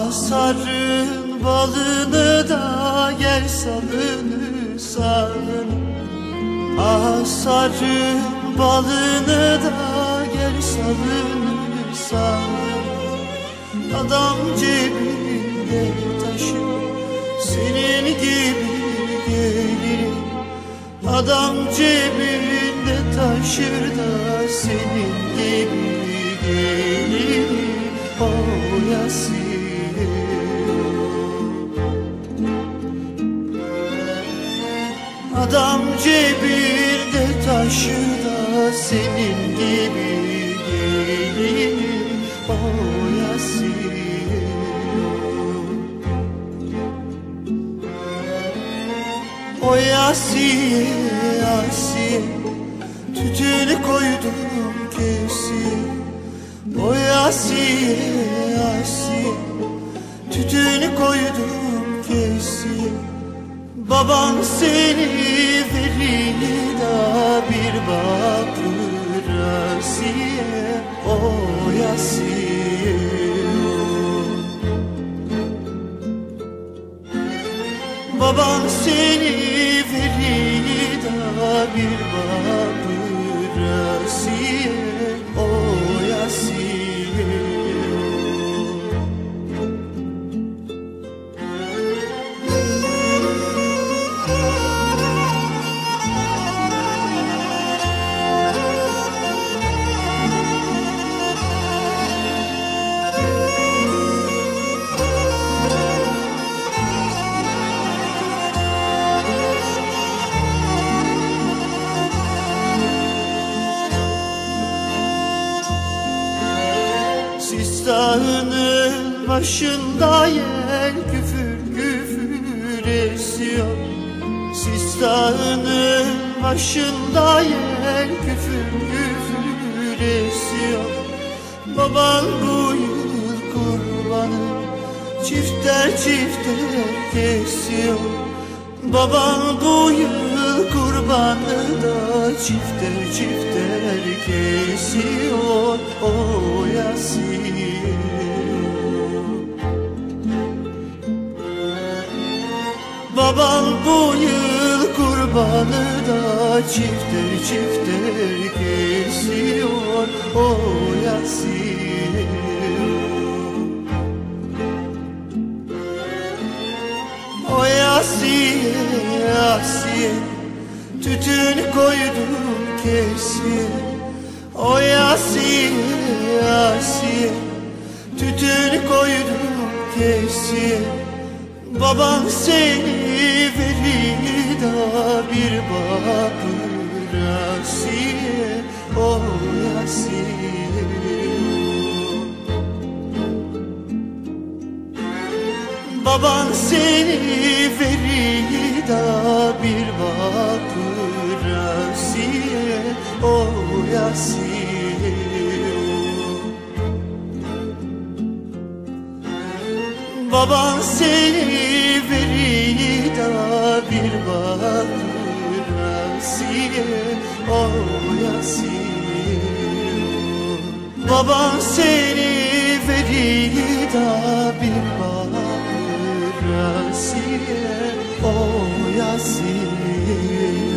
Sarın balını da gel salını salını. Sarın balını da gel salını salını. Adam cebinde taşır senin gibi gelir. Adam cebinde taşır da senin gibi gelir. O Yasin. Adam cebinde taşır da senin gibi gelir. O Yasin. O Yasin, Yasin, tütünü koydum kesin. O Yasin, Yasin, tütünü koydum kesin. Baban seni verir da bir bakır Asiye. O Yasin. Baban seni verir da bir bakır Asiye. O Yasin. Dağının başında yel küfür küfür esiyor. Sis dağının başında yel küfür küfür esiyor. Baban bu yıl kurbanı çifter çifter kesiyor. Baban bu yıl kurbanı da çifter çifter kesiyor. O Yasin. Baban bu yıl kurbanı da çifter çifter kesiyor. O Yasin. O Yasin, Yasin, tütün koydum kesin. O Yasin, Yasin, tütün koydum kesin. Baban seni verir da bir bakır Asiye. O Yasin. Baban seni verir da bir bakır Asiye. O Yasin. Baban seni verir da bir bakır Asiye. O Yasin. Baban seni verir da bir bakır Asiye. O Yasin.